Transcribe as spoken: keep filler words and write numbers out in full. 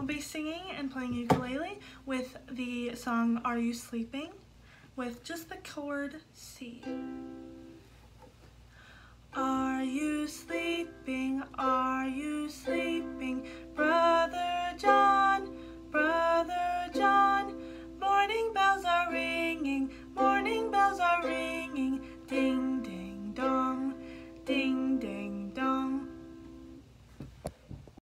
I'll be singing and playing ukulele with the song Are You Sleeping with just the chord C. Are you sleeping? Are you sleeping?